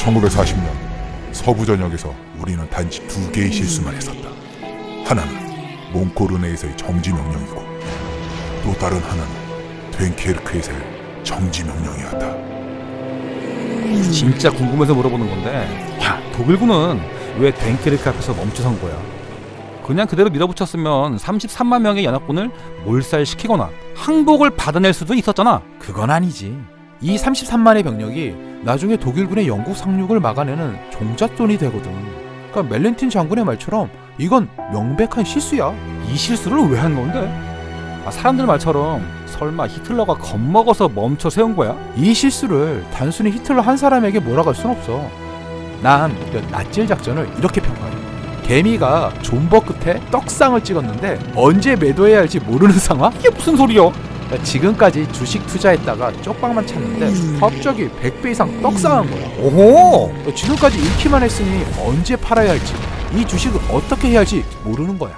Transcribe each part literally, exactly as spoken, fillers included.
천구백사십 년 서부 전역에서 우리는 단지 두 개의 실수만 했었다. 하나는 몽골은행에서의 정지 명령이고 또 다른 하나는 됴케르크에서의 정지 명령이었다. 진짜 궁금해서 물어보는 건데, 야, 독일군은 왜 됴케르크 앞에서 멈춰선 거야? 그냥 그대로 밀어붙였으면 삼십삼만 명의 연합군을 몰살시키거나 항복을 받아낼 수도 있었잖아. 그건 아니지. 이 삼십삼만의 병력이 나중에 독일군의 영국 상륙을 막아내는 종잣돈이 되거든. 그러니까 멜렌틴 장군의 말처럼 이건 명백한 실수야. 이 실수를 왜 한 건데? 아, 사람들 말처럼 설마 히틀러가 겁먹어서 멈춰 세운 거야? 이 실수를 단순히 히틀러 한 사람에게 몰아갈 순 없어. 난 나찔 작전을 이렇게 평가해. 개미가 존버 끝에 떡상을 찍었는데 언제 매도해야 할지 모르는 상황? 이게 무슨 소리야? 지금까지 주식 투자했다가 쪽방만 찼는데 갑자기 백 배 이상 떡상한 거야. 오호! 지금까지 잃기만 했으니 언제 팔아야 할지, 이 주식을 어떻게 해야 할지 모르는 거야.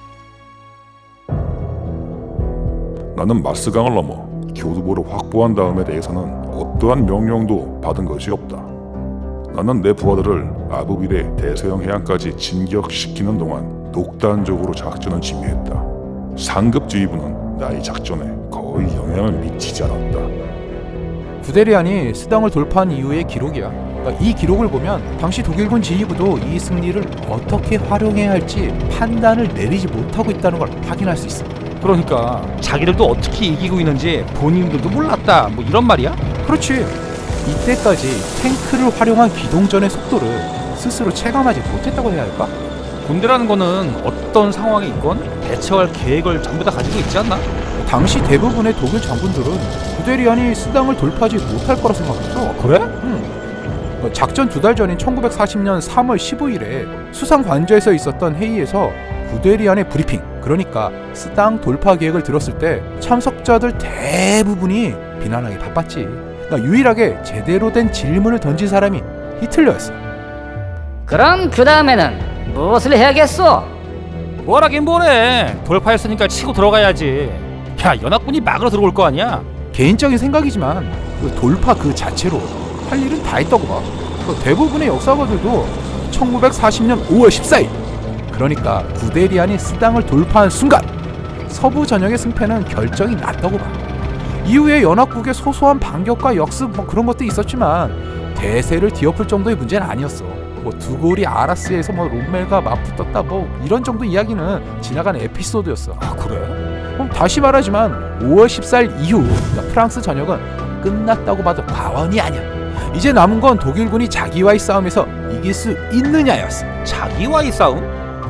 나는 마스강을 넘어 교두보를 확보한 다음에 대해서는 어떠한 명령도 받은 것이 없다. 나는 내 부하들을 아부빌의 대서양 해안까지 진격시키는 동안 독단적으로 작전을 지휘했다. 상급 지휘부는 나의 작전에 거의 영향을 미치지 않았다. 구데리안이 스당을 돌파한 이후의 기록이야. 그러니까 이 기록을 보면 당시 독일군 지휘부도 이 승리를 어떻게 활용해야 할지 판단을 내리지 못하고 있다는 걸 확인할 수 있어. 그러니까 자기들도 어떻게 이기고 있는지 본인들도 몰랐다, 뭐 이런 말이야? 그렇지. 이때까지 탱크를 활용한 기동전의 속도를 스스로 체감하지 못했다고 해야 할까? 군대라는 거는 어떤 상황이 있건 대처할 계획을 전부 다 가지고 있지 않나? 당시 대부분의 독일 장군들은 구데리안이 스당을 돌파하지 못할 거라 생각했어. 그래? 응. 작전 두 달 전인 천구백사십 년 삼월 십오일에 수상관저에서 있었던 회의에서 구데리안의 브리핑, 그러니까 스당 돌파 계획을 들었을 때 참석자들 대부분이 비난하기 바빴지. 그러니까 유일하게 제대로 된 질문을 던진 사람이 히틀러였어. 그럼 그 다음에는 무엇을 해야겠어? 뭐라긴 뭐래. 돌파했으니까 치고 들어가야지. 야, 연합군이 막으러 들어올 거 아니야? 개인적인 생각이지만 그 돌파 그 자체로 할 일은 다 했다고 봐. 그 대부분의 역사가들도 천구백사십 년 오월 십사일, 그러니까 구데리안이 스당을 돌파한 순간 서부 전역의 승패는 결정이 났다고 봐. 이후에 연합국의 소소한 반격과 역습 뭐 그런 것도 있었지만 대세를 뒤엎을 정도의 문제는 아니었어. 뭐 두골이 아라스에서 뭐 롬멜과 맞붙었다 뭐 이런 정도 이야기는 지나간 에피소드였어. 아, 그래? 그럼 다시 말하지만 오월 십사일 이후 그러니까 프랑스 전역은 끝났다고 봐도 과언이 아니야. 이제 남은 건 독일군이 자기와의 싸움에서 이길 수 있느냐였어. 자기와의 싸움?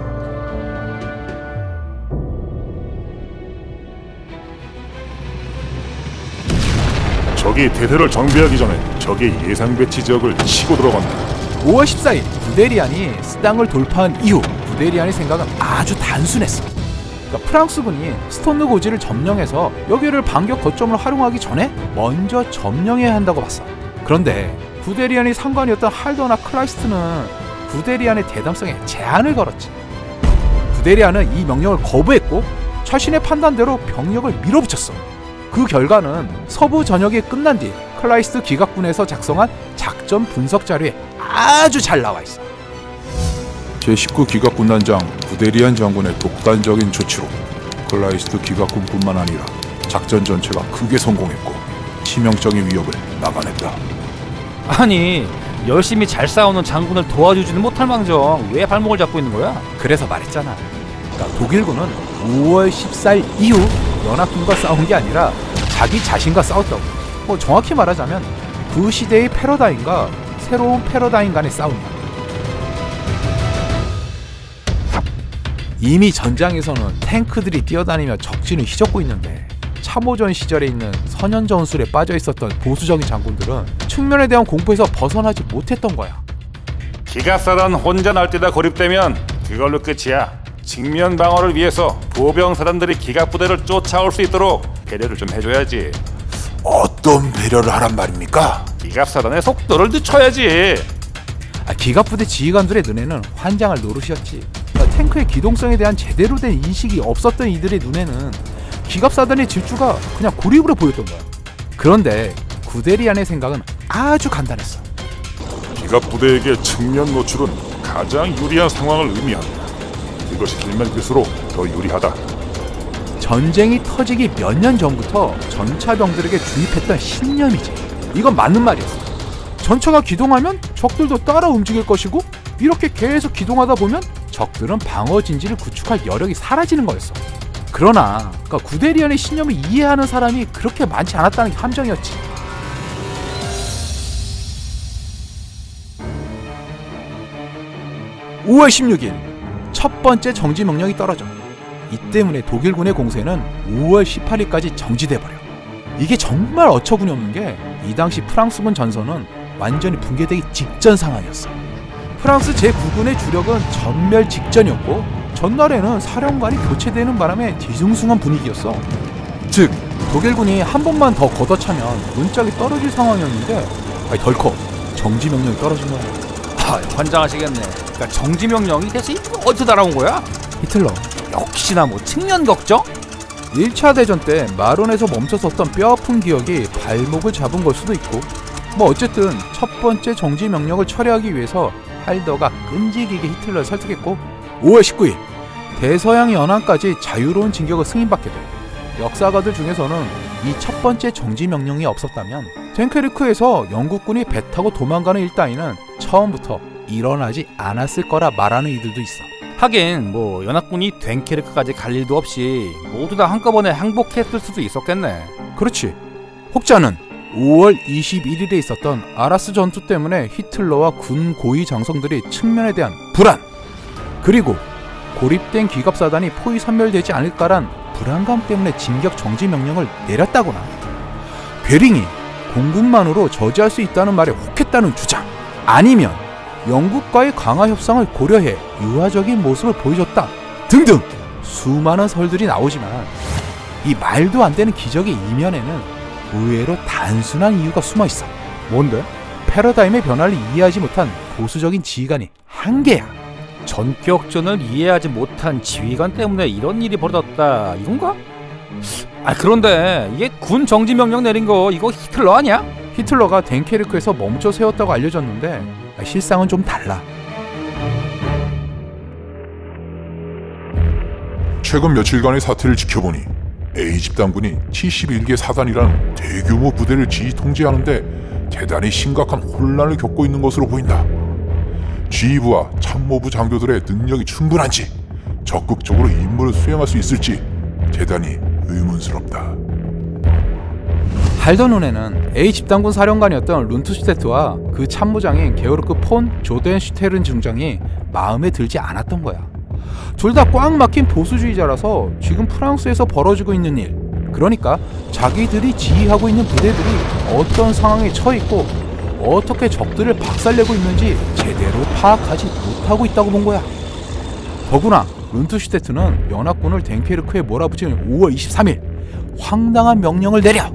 적이 대대를 정비하기 전에 적의 예상 배치 지역을 치고 들어간다. 오월 십사일 구데리안이 스당을 돌파한 이후 구데리안의 생각은 아주 단순했어. 그러니까 프랑스군이 스톤느 고지를 점령해서 여기를 반격 거점으로 활용하기 전에 먼저 점령해야 한다고 봤어. 그런데 구데리안의 상관이었던 할더나 클라이스트는 구데리안의 대담성에 제한을 걸었지. 구데리안은 이 명령을 거부했고 자신의 판단대로 병력을 밀어붙였어. 그 결과는 서부 전역이 끝난 뒤 클라이스트 기갑군에서 작성한 작전 분석 자료에 아주 잘 나와 있어. 제십구 기갑군단장 구데리안 장군의 독단적인 조치로 클라이스트 기갑군뿐만 아니라 작전 전체가 크게 성공했고 치명적인 위협을 막아냈다. 아니, 열심히 잘 싸우는 장군을 도와주지는 못할 망정 왜 발목을 잡고 있는 거야? 그래서 말했잖아. 그러니까 독일군은 오월 십사일 이후 연합군과 싸운 게 아니라 자기 자신과 싸웠다고. 뭐 정확히 말하자면 그 시대의 패러다임과 새로운 패러다임 간의 싸움이야. 이미 전장에서는 탱크들이 뛰어다니며 적진을 휘젓고 있는데 참호전 시절에 있는 선현 전술에 빠져 있었던 보수적인 장군들은 측면에 대한 공포에서 벗어나지 못했던 거야. 기갑사단 혼자 날뛰다 고립되면 그걸로 끝이야. 직면 방어를 위해서 보병 사단들이 기갑부대를 쫓아올 수 있도록 배려를 좀 해줘야지. 어떤 배려를 하란 말입니까? 기갑사단의 속도를 늦춰야지. 아, 기갑부대 지휘관들의 눈에는 환장할 노릇이었지. 그러니까 탱크의 기동성에 대한 제대로 된 인식이 없었던 이들의 눈에는 기갑사단의 질주가 그냥 구립으로 보였던 거야. 그런데 구데리안의 생각은 아주 간단했어. 기갑 부대에게 측면 노출은 가장 유리한 상황을 의미한다. 이것이 길면 길수록 더 유리하다. 전쟁이 터지기 몇 년 전부터 전차병들에게 주입했던 신념이지. 이건 맞는 말이었어. 전차가 기동하면 적들도 따라 움직일 것이고, 이렇게 계속 기동하다 보면 적들은 방어 진지를 구축할 여력이 사라지는 거였어. 그러나 그러니까 구데리안의 신념을 이해하는 사람이 그렇게 많지 않았다는 게 함정이었지. 오월 십육일 첫 번째 정지 명령이 떨어져. 이 때문에 독일군의 공세는 오월 십팔일까지 정지돼버려. 이게 정말 어처구니 없는 게 이 당시 프랑스군 전선은 완전히 붕괴되기 직전 상황이었어. 프랑스 제구군의 주력은 전멸 직전이었고, 전날에는 사령관이 교체되는 바람에 뒤숭숭한 분위기였어. 즉 독일군이 한 번만 더 걷어차면 문짝이 떨어질 상황이었는데, 아니 덜컥 정지 명령이 떨어진 거야. 아, 환장하시겠네. 그러니까 정지 명령이 대체 어디서 날아온 거야? 히틀러. 역시나 뭐 측면 걱정? 일 차 대전 때 마론에서 멈춰섰던 뼈아픈 기억이 발목을 잡은 걸 수도 있고, 뭐 어쨌든 첫 번째 정지 명령을 처리하기 위해서 할더가 끈질기게 히틀러를 설득했고, 오월 십구일 대서양 연안까지 자유로운 진격을 승인받게 돼. 역사가들 중에서는 이 첫 번째 정지 명령이 없었다면 덴케르크에서 영국군이 배 타고 도망가는 일 따위는 처음부터 일어나지 않았을 거라 말하는 이들도 있어. 하긴 뭐 연합군이 덴케르크까지 갈 일도 없이 모두 다 한꺼번에 항복했을 수도 있었겠네. 그렇지. 혹자는 오월 이십일일에 있었던 아라스 전투 때문에 히틀러와 군 고위 장성들이 측면에 대한 불안, 그리고 고립된 기갑사단이 포위 섬멸되지 않을까란 불안감 때문에 진격 정지 명령을 내렸다거나, 베링이 공군만으로 저지할 수 있다는 말에 혹했다는 주장, 아니면 영국과의 강화 협상을 고려해 유화적인 모습을 보여줬다 등등 수많은 설들이 나오지만, 이 말도 안 되는 기적의 이면에는 의외로 단순한 이유가 숨어 있어. 뭔데? 패러다임의 변화를 이해하지 못한 보수적인 지휘관이 한계야. 전격전을 이해하지 못한 지휘관 때문에 이런 일이 벌어졌다 이건가? 아 그런데 이게 군 정지 명령 내린 거 이거 히틀러 아니야? 히틀러가 덴케르크에서 멈춰 세웠다고 알려졌는데 실상은 좀 달라. 최근 며칠간의 사태를 지켜보니 A 집단군이 칠십일 개 사단이라는 대규모 부대를 지휘 통제하는데 대단히 심각한 혼란을 겪고 있는 것으로 보인다. 지휘부와 참모부 장교들의 능력이 충분한지, 적극적으로 임무를 수행할 수 있을지 대단히 의문스럽다. 할더 눈에는 A 집단군 사령관이었던 룬트슈테트와 그 참모장인 게오르크 폰 조덴슈테른 중장이 마음에 들지 않았던 거야. 둘 다 꽉 막힌 보수주의자라서 지금 프랑스에서 벌어지고 있는 일, 그러니까 자기들이 지휘하고 있는 부대들이 어떤 상황에 처해있고 어떻게 적들을 박살내고 있는지 제대로 파악하지 못하고 있다고 본 거야. 더구나 룬트슈테트는 연합군을 덴케르크에 몰아붙이는 오월 이십삼일 황당한 명령을 내려.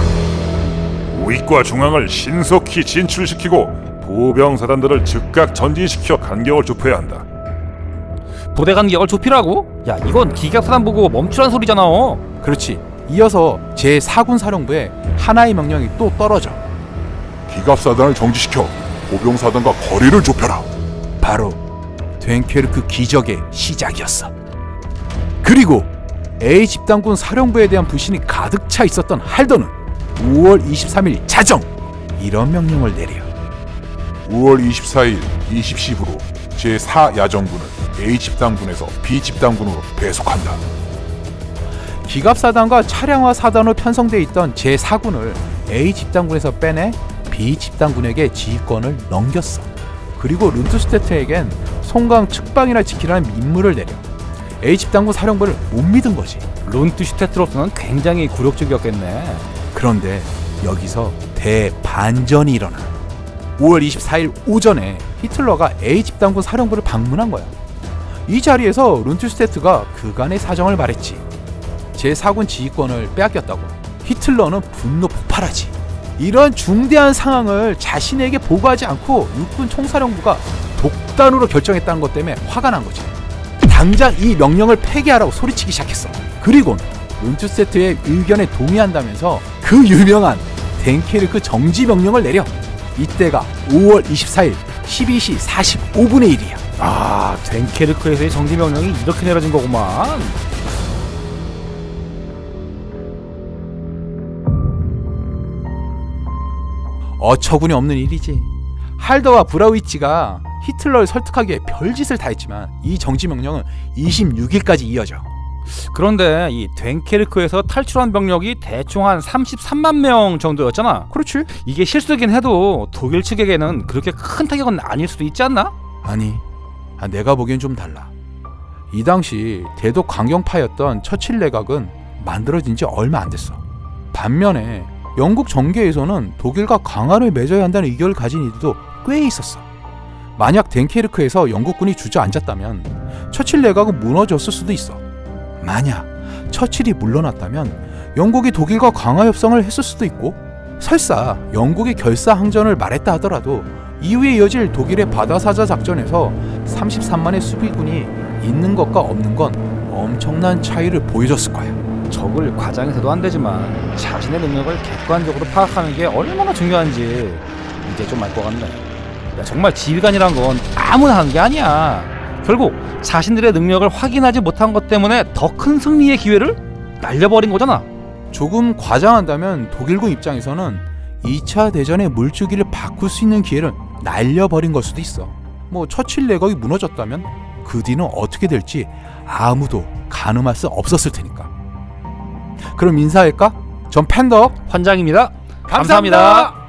우익과 중앙을 신속히 진출시키고 보병사단들을 즉각 전진시켜 간격을 좁혀야 한다. 부대 간격을 좁히라고? 야 이건 기갑사단 보고 멈추란 소리잖아. 그렇지. 이어서 제사군 사령부에 하나의 명령이 또 떨어져. 기갑사단을 정지시켜 보병사단과 거리를 좁혀라. 바로 덴케르크 기적의 시작이었어. 그리고 A 집단군 사령부에 대한 불신이 가득 차 있었던 할더는 오월 이십삼일 자정 이런 명령을 내려. 오월 이십사일 이십 시부로 제사 야전군을 A 집단군에서 B 집단군으로 배속한다. 기갑사단과 차량화 사단으로 편성돼 있던 제사군을 A 집단군에서 빼내 B 집단군에게 지휘권을 넘겼어. 그리고 룬트슈테트에겐 송강 측방이나 지키라는 임무를 내려. A 집단군 사령부를 못 믿은 거지. 룬트슈테트로서는 굉장히 굴욕적이었겠네. 그런데 여기서 대반전이 일어나. 오월 이십사일 오전에 히틀러가 A 집단군 사령부를 방문한 거야. 이 자리에서 룬트슈테트가 그간의 사정을 말했지. 제사군 지휘권을 빼앗겼다고. 히틀러는 분노 폭발하지. 이런 중대한 상황을 자신에게 보고하지 않고 육군 총사령부가 독단으로 결정했다는 것 때문에 화가 난 거지. 당장 이 명령을 폐기하라고 소리치기 시작했어. 그리고 룬트슈테트의 의견에 동의한다면서 그 유명한 덴케르크 정지 명령을 내려. 이때가 오월 이십사일 십이 시 사십오 분의 일이야. 아, 덴케르크에서의 정지 명령이 이렇게 내려진 거구만. 어처구니 없는 일이지. 할더와 브라우이치가 히틀러를 설득하기 위해 별짓을 다 했지만 이 정지 명령은 이십육 일까지 이어져. 그런데 이 덴케르크에서 탈출한 병력이 대충 한 삼십삼만 명 정도였잖아. 그렇지? 이게 실수긴 해도 독일 측에게는 그렇게 큰 타격은 아닐 수도 있지 않나? 아니, 아, 내가 보기엔 좀 달라. 이 당시 대독 강경파였던 처칠 내각은 만들어진 지 얼마 안 됐어. 반면에 영국 정계에서는 독일과 강화를 맺어야 한다는 의견을 가진 이들도 꽤 있었어. 만약 덴케르크에서 영국군이 주저앉았다면 처칠 내각은 무너졌을 수도 있어. 만약 처칠이 물러났다면 영국이 독일과 강화 협상을 했을 수도 있고, 설사 영국이 결사항전을 말했다 하더라도 이후에 이어질 독일의 바다사자 작전에서 삼십삼만의 수비군이 있는 것과 없는 건 엄청난 차이를 보여줬을 거야. 적을 과장해서도 안 되지만 자신의 능력을 객관적으로 파악하는 게 얼마나 중요한지 이제 좀 알 것 같네. 야, 정말 지휘관이란 건 아무나 하는 게 아니야. 결국 자신들의 능력을 확인하지 못한 것 때문에 더 큰 승리의 기회를 날려버린 거잖아. 조금 과장한다면 독일군 입장에서는 이 차 대전의 물줄기를 바꿀 수 있는 기회를 날려버린 걸 수도 있어. 뭐 처칠 내각이 무너졌다면 그 뒤는 어떻게 될지 아무도 가늠할 수 없었을 테니까. 그럼 인사할까? 전 팬더 환장입니다. 감사합니다.